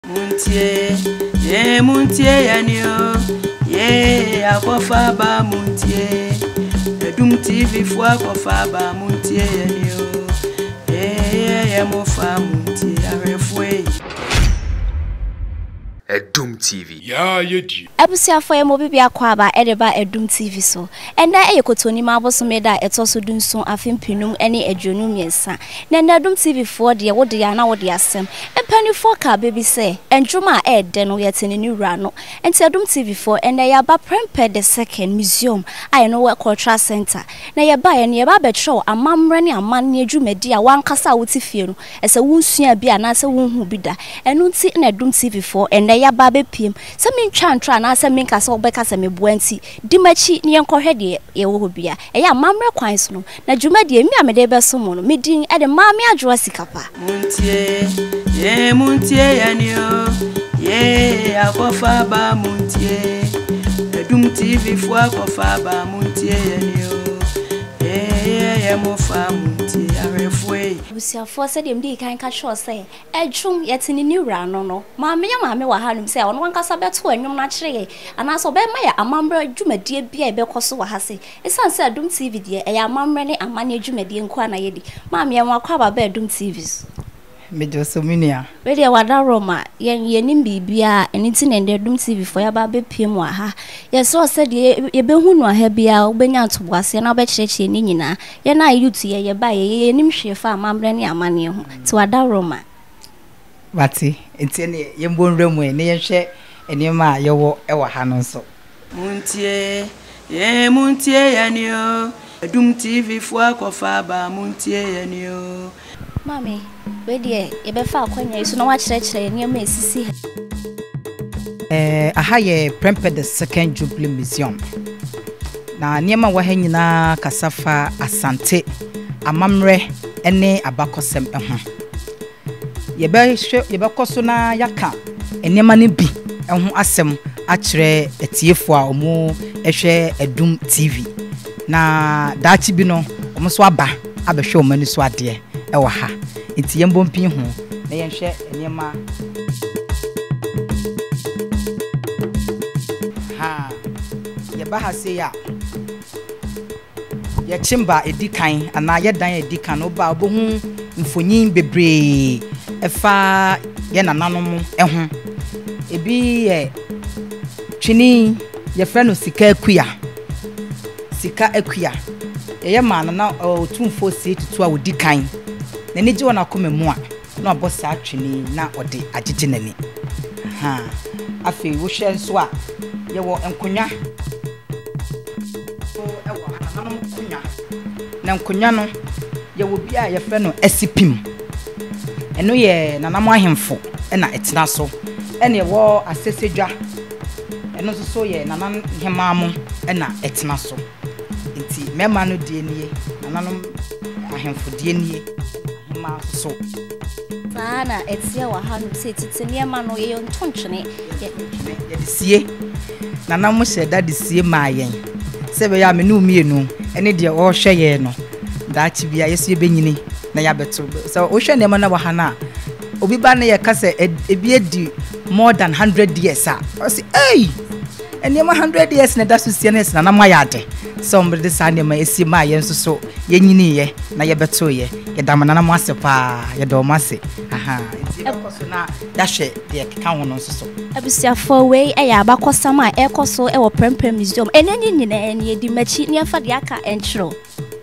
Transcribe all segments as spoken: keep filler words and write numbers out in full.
Muntie, ye muntie yanio, ye akofa ba muntie. Edum T V fo akofa ba muntie yanio, ye ye mofa muntie arefwe. Edum T V. Yeah, you do. Ebusia for mo bibia kwa ba edeba Edum T V so. Enda eyekotoni ma boso meda etoso dunsun afimpinum ene adwonu miensa. Na na Edum T V for de wo de ya na wo de asem. Empani for ka baby say enjuma e de no yetene ni wura no. Enti Edum T V for enda ya ba Prempeh the second museum I know we cultural center. Na ya ba ye ne ya ba betro amamre ne amanne adwumadi a wankasa wo ti fie no. Ese wonsua bi ana se wonhu bi da. Enu nti na Edum T V for enda ya ba be piem. Se min twa ntwa na se min kasa obeka se me boanti di machi ne enkohwe de ye wo bia e ya mamre kwan so no na dwuma de mi amede be so mo no medin e de maami adwo sikapa muntie ye muntie yanio ye akofa ba muntie Edum T V fo akofa ba muntie yanio ye ye mofa muntie arefwe busia fo se dem di kan ka sure say edwum yetini ni wura no no maami ya maami wa hanum say ono wankasa beto anwum na kire ana so be ma ya amamre dwumadie bia e be koso wa hase esan say Edum T V de e ya amamre ne amane dwumadie nko na yedi maami ya wakwa ba ba Edum T V mejo so minia we de wada roma yen yenim bibia eniti na Edum T V for ya ba be piem wa ha ye so se de ye be hu no ha bia obenya atoboase na obekyerekyere ni nyina ye na youth ye ye ba ye yenim hwefa amamre ne amane ho ti wada roma bati enti ne ye mbonwramu ne ye hwe enema ye wo e wa ha no so muntie ye muntie yanio Edum T V fo akofa ba muntie yanio mami we de ye be fa akwanya isu na wa kyerɛkyerɛ ne ma esisi eh aha ye Prempeh the second Jubilee Museum na niema wa ha nyina kasafa asante amamre ene abakosem eho ye be ye be koso na yaka enema ne bi eho asem akyerɛ etiefo a omo ehwɛ Edum T V na daachi bi no omo so aba abehwɛ omo ni so ade e wa ha enti yembo mpin ho na yenhwɛ enema ha ye ba ha se ya ye chimba edikan ana ye dan edikan no ba obohu mfonyin bebre efa ye nananom eho ebi ye twini ye frɛ no sika akua sika akua ye ma na otumfo se tutu a odikan na ne jiwa na komemu a na obosa atwini na ode agege nani ha afi wo hwe nso a ye wo enkonya so e wo ananom konya na enkonya no ye wo bia ye frɛ no asipim eno ye nanam ahemfo e na etena so ene ye wo asesedwa eno so so ye nanan hemamo e na etena so nti mema no die nie nanam ahemfo die nie ma so sana etia wa hanu se titini ma no ye ntontwene ye ye sie nana mo hye da de sie ma yen se be ya me no mienu ene de o hwe ye no da chi bia yesu ye benyini na ya beto so o hwe ne ma na wa hana obi ba na ye ka se ebi edi more than one hundred years a o se hey ene ma one hundred years na da so sie na nana mo ya de somebody say na ma esi ma yen so so ye nyini ye na ye beto ye ye da manana mo ase pa ye do mo ase aha enti e koso na ya hwe ye ka ho no so so abusia for we e ya abakosam a e koso e wo Prempeh museum enenyi nyina ene ye di machi ne afa de aka enchiro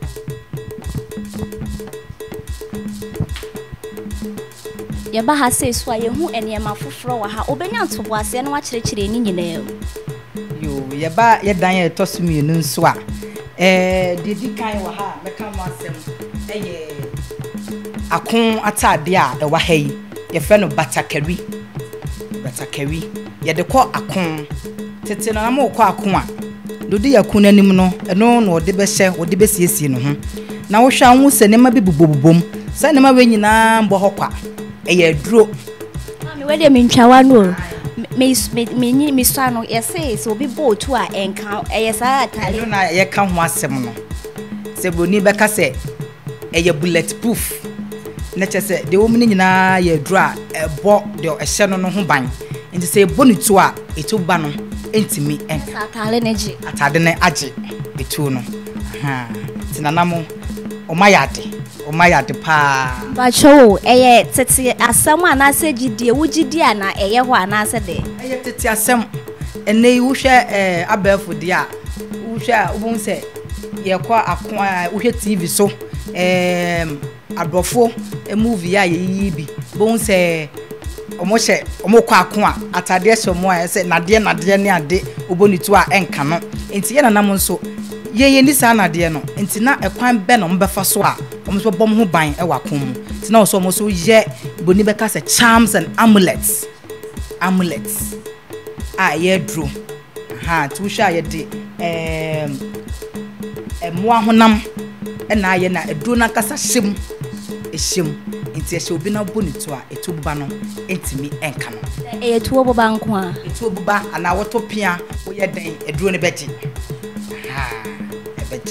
ye ba ha se so a ye hu ene ma foforo wa ha obenya ntoboase na wa kyerɛkyerɛ ni nyina yo ye ba ye dan ye tosumi no nso a eh didi kan wa ha meka mo asem eye akon atade a e wa ha yi ye fe no batakari batakari ye de kɔ akon tete na ma kɔ akon a dodi yakun anim no eno no de be hye wo de be siesie no ho na wo hwa anwo se ne ma bi bubobom se ne ma we nyina mbo hokwa eye aduro mami we de mentwawa no me me me me so ano yesi so obi bo tu a enka eyesa atale no na ye ka ho asem no se boni be ka se eye bulletproof na chese de wo mini nyina ye dura ebo de ehye no no ho ban nti se ebo ni tu a etu ba no entimi enka atale ne ji atade ne age etu no ha tinanamo o mayade o mayade pa ba cho eye tete asam ana se gidie wo gidie na eye ho ana se de eye tete asam ene wo hwe eh abafo de a wo hwe a wo se ye kwa akwa wo hwe T V so em abrofo e movie a ye bi bo se omo hye omo kwa akwa atade hye omo a se nade nade ne ade obonitu a enka no enti ye nanam nso ye ye ni sa nade no enti na ekwan be no mbefa so a omo so bom ho ban e wakom mu enti na so omo so ye boni beka se charms and amulets amulets a ye dro ha tu sha ye de em emwa honam e na ye na edu na kasa hyem ehyem enti e hye obi na bonitu a etu buba no entimi enka no e etu obuba nko a etu obuba ana woto pia wo ye den eduro ne beji ha e beji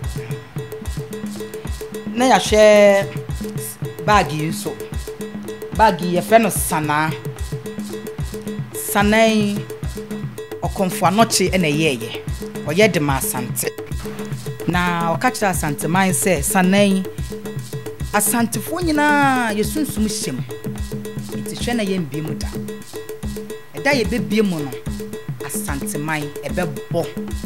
na ya hwe bag yi so bag yi ye fe no sana sanai okonfo anochi e na yeye oye de ma Asante na okachira Asante man se sanai Asantefo nyina yesunsum hyem enti hwe na yembi mu da eda ye bebie mu no Asante man ebebo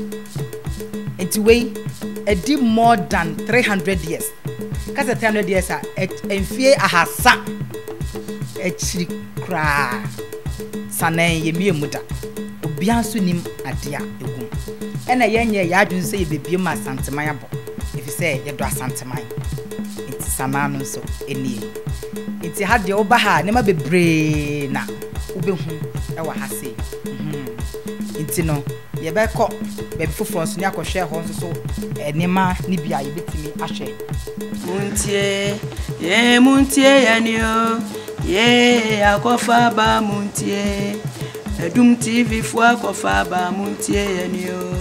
enti we edi more than three hundred years kasa three hundred years a enfie ahasa echiri kra sanan yemie mu da obianso nim ade a egum ena yenye ya adwun se ye bebie mu Asante man abo efi se ye do Asante man sanano so enie enti ha de oba ha ne ma bebre na obehu e wa ha se mhm enti no ye be ko be foforo so ne akohwe ho so so enema ni bia ye betimi ahwe muntie ye muntie ya ni o ye akofa ba muntie Edum T V fo akofa ba muntie ya ni o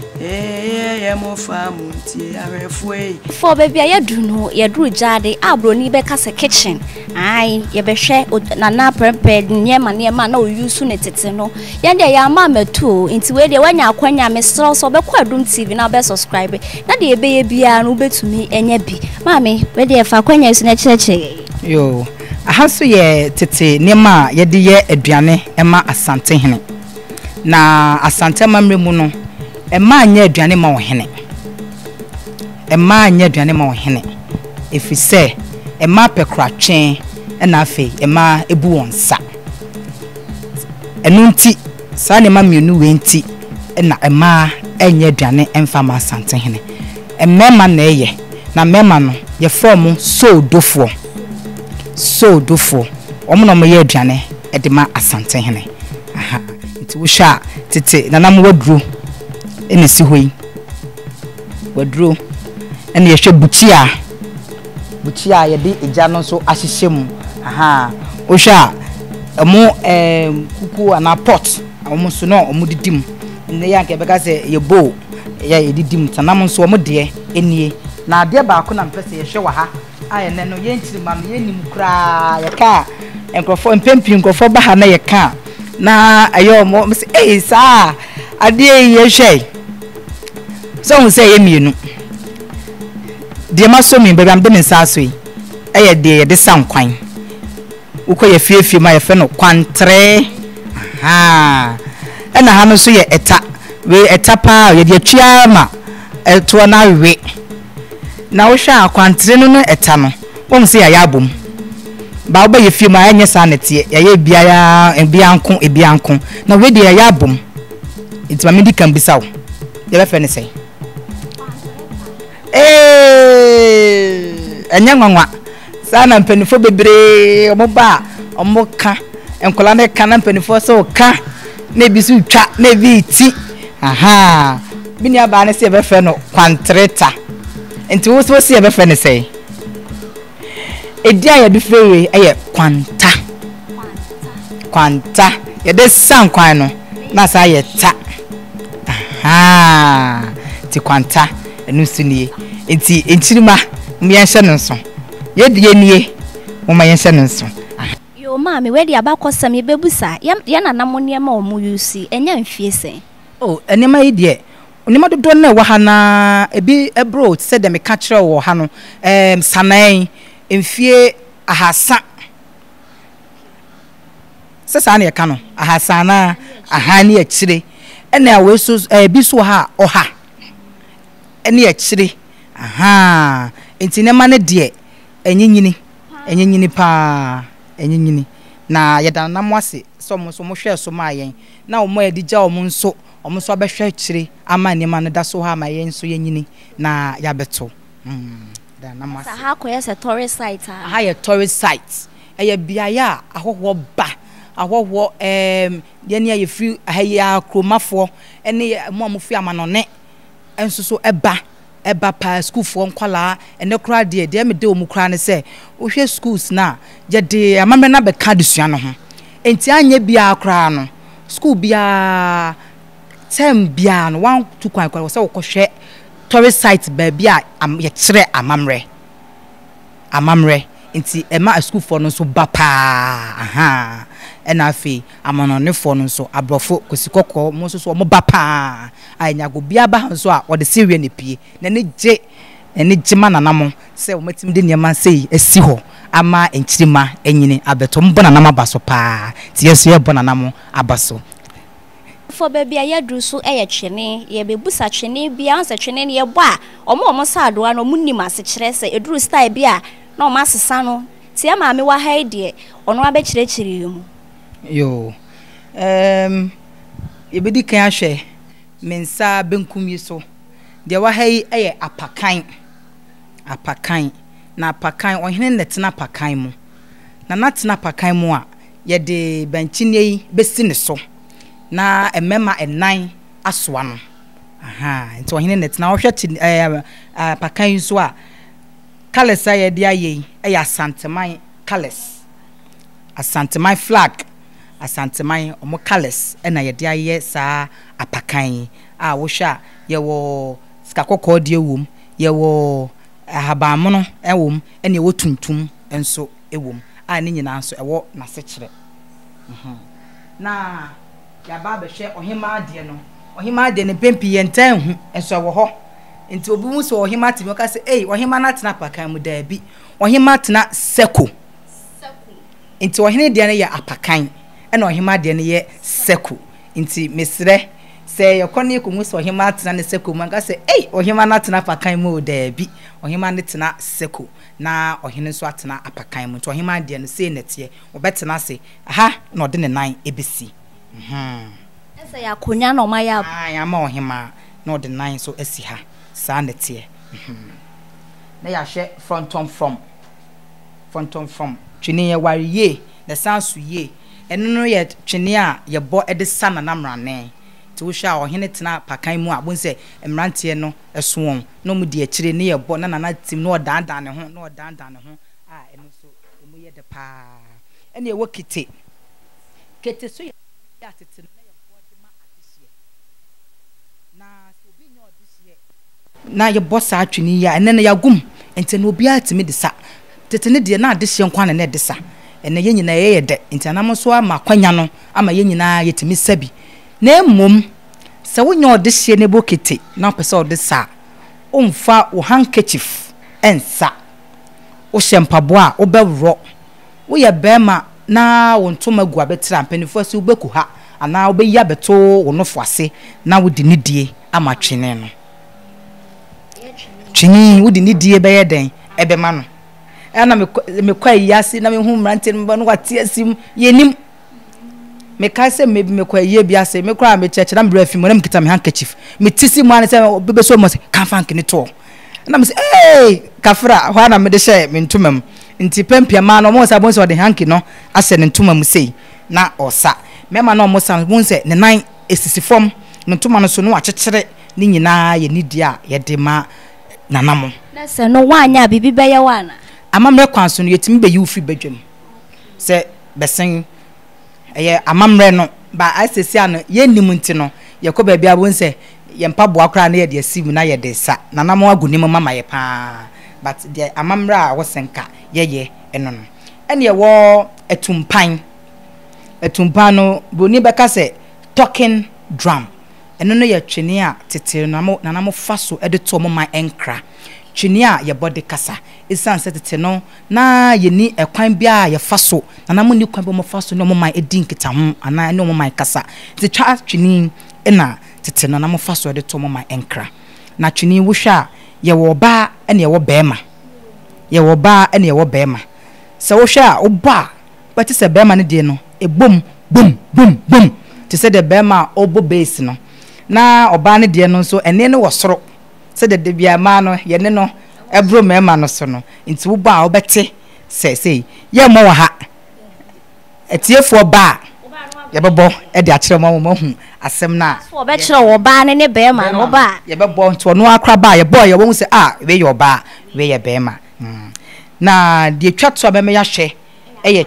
eh ye mo fa muntie arefue for baby ya du no ye duru jade abroni be kase kitchen ai ye be hwe na na Prempeh nyema nyema na oyusu ne tete no ye de ya ma matu nti we de wanya akwanya me sro so be kwa Edum T V na be subscribe na de be ye bia no betumi enya bi mami we de fa akwanya su na cheche yo ahaso ye tete nyema ye de ye aduane ema Asantehene na Asante mamre mu no Emma anya aduane ma wo hene Emma anya aduane ma wo hene efise Emma pekratwen na afi Emma ebu wonsa enu nti sa ne ma mienu we nti na Emma anya aduane emfa ma Asantehene Emma na eye na mema no ye form so dofo so dofo omo no mo ye aduane e de ma Asantehene aha nti wo sha tete na nam wadru ene si hoyi wadro ene yehwe buchia buchia ye de eja no so ahyehye aha o hwa emo em kuku ana pot omo so no omo didim ne yanke beka se ye bo ye ye didim tanam so omo de enie na ade ba ko na mpese yehwe wa ha aye ne no ye ntiri ma no ye nim kra ye ka enkrofo empempi enkrofo ba ha na ye ka na ayo mo se eh sa ade ye hwe so who say emienu de ma so mi be am de me sa so yi eye de de sankwan ukoye fiefie ma ye fe no kwantre ha ena ha no so ye eta we eta pa ye de atua ma eto na we na wo hwa kwantre no no eta no won se ya yabom ba wo ba ye fie ma enye sa nete ya ye bia ya bia nko e bia nko na we de ya yabom itima medi kan bisawo ye be fe ne sei eh enya nwanwa sana mpanifo bebre omo ba omo ka enkola na ka na mpanifo so ka na bisu twa na bi ti aha bini aba na se e be fe no kwantreta enti wo so se e be fe ne sei edi aye du frewe aye kwanta kwanta ye de san kwan no na sa ye ta aha ti kwanta enu sunie enti entirima mbianhye no so ye de nie moma yenhye no nso yo ma me we dia ba kwasam ye bebusa ye na namonie ma omu yusi enya mfie sen oh enema yi de onima dodo na wa ha na ebi ebro se de me ka kire wo ha no em sanan mfie ahasa sesa na ye ka no ahasa na ahani ya kire ena awe so ebi so ha oha ene ya kire aha enti ne ma ne de enyinyini enyinyini pa enyinyini na yeda na mwase so mo so mo hwe so ma yen na omo ya digya omo nso omo so abehwe kire ama ne ma no da so ha ma yen so yenyini na ya beto mm da na mwase ha koye se tourist site ha ha ye tourist site eye biaya ahoho ba ahoho em ye ne ye free ha ya kromafo ene mo amofi amanone enso so eba eba pa school for nkwala ene kra de de me de omu kra ne se wo hwe schools na je de amamre na be ka de sua no ho enti anye bia kra no school bia tem bia no wan tu kwan kwa se wo hwe tourist site ba bia ye kire amamre amamre enti ema school for no so ba pa aha ena afi amanone for no so abrofo kosikoko mo so so mo ba pa anyago bia ba so a wode sewe ne pie na ne je ne jima nanamo se o matim de niam sei esi ho ama enchirima enyini abeto mbo nanamo abaso pa ti yeso ye bo nanamo abaso for baby aye dru so eye twene ye bebusa twene bia ansa twene ne ye bo a omo omo saado a no munnim ase kire se edru style bia na o masesa no ti ama me wa ha de ono abe kire kire mu yo em ye bedi kan ahwe mensa benkum yi so de wa ha yi eye apakan apakan na apakan ohene netena apakan mu na natena apakan mu a ye de benchine yi besi ne so na emema enan asoa no aha nti ohene netena ohwe eh apakan so a kalesa ye de aye eye asanteman kales asanteman flag asanteman omo kales ena ye de aye sa apakan a wo hwa ye wo skakoko de ewum ye wo ahabamono ewum ene ye wo tuntum enso ewum a ne nyina nso ewo na sekire mhm na ya ba be hwe ohima de no ohima de ne pempi ye ntan hu enso wo ho nti obi mu so ohima timi ka se eh ohima na tena apakan mu da bi ohima tena seko seko nti ohine de ne ye apakan ena ohima de ne ye seko nti mesre se yekoni ko mu so ohima tena ne seko mu ka se eh ohima na tena apakan mu da bi ohima ne tena seko na ohine so atena apakan mu nti ohima de ne se netie obetena se aha na ode ne nan ebesi mhm ese ya konya no ma ya ah ya ma ohima na ode nan so esi ha sa netie mhm na ya hwe front on from front on from twini ye wariye na sansu ye eno no ye twini a ye bo ede sana na mrane ti wo hwa ohene tena pakan mu a bonse emrante no eso won no mu de akire ne ye bo na nana tim no odandan ne ho no odandan ne ho a eno so emu ye de pa ene ye wo kete kete so ya tete na ye bo de ma adihye na so bi nyo adihye na ye bo sa atwini ya ene na ya gum ente no obi atimi de sa tete ne de na adihye nkwa na ne de sa ene ye nyina ye ye de ente anam so ama kwanya no ama ye nyina yetimi sabi na mum se wonyo adihye ne bokete na pese ode sa omfa wo handkerchief ensa wo shempabo a wo bewro wo ye bema na wo ntoma gu abetra mpanifo se wo beku ha ana wo beya beto wo nofo ase na wo di nidie ama twene no twini wo di nidie be ye den ebe ma no ana me me kwa yasi na me hu mrante no no wate asim yenim me ka se me me kwa ye bia se me kwa me cheche na mbra fi mo na me kita me handkerchief me tisi mo an se bebe so mo se kan fank ni to na me se eh kafra ho na me de hye me ntumam nti Prempeh ma no mo sa bon se de hanki no ase ne ntumam sei na osa me ma no mo sa bon se ne nan esisi fom ne ntuma no so no akekere ni nyina ye nidia ye de ma nanamo na se no wanya bibi be ye wana amamre kwanso no yetimi be yi ufri badwam se besen eye amamre no ba asesi ano ye nim nti no ye ko ba bia bon se ye mpa boa kra na ye de asim na ye de sa nanamo agunim mama ye pa but de amamre a wosenka ye ye eno no ene ye wo etumpan etumpan no boni beka se talking drum eno no ye twene a tete na mo na mo fa so e de to mo man enkra twene a ye body kasa isan se tete no na ye ni ekwan bia ye fa so na mo ni kwan bo mo fa so no mo man edin kita ho ana ne mo man kasa te twa twene e na tete no na mo fa so e de to mo man enkra na twene wo hwa ye wo ba ene ye wo bema ye wo ba ene ye wo bema se wo hwa wo ba but se bema ne de no e bom bom bom bom te se de bema obo base no na oba ne de no so ene ne wo soro se de de bia ma no ye ne no ebro mema no so no nti wo ba wo bete se se ye mo wa ha etiefo ba ye bebo e de akere mo mo hu asem na wo be kire wo ba ne ne bema no ba ye bebo nto no akra ba ye boy ye wo se ah we ye oba we ye bema na de twatso be me ya hwe